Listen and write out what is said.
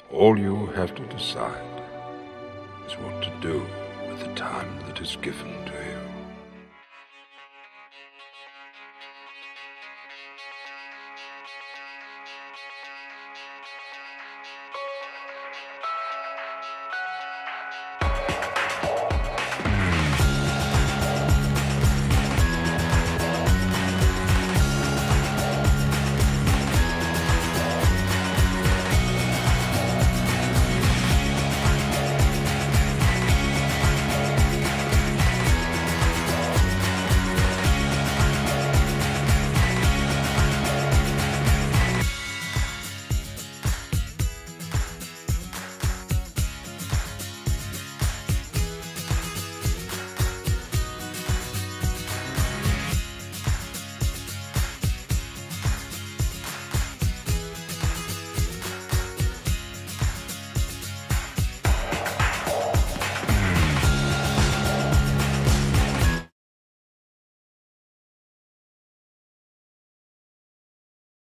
All you have to decide is what to do with the time that is given to you.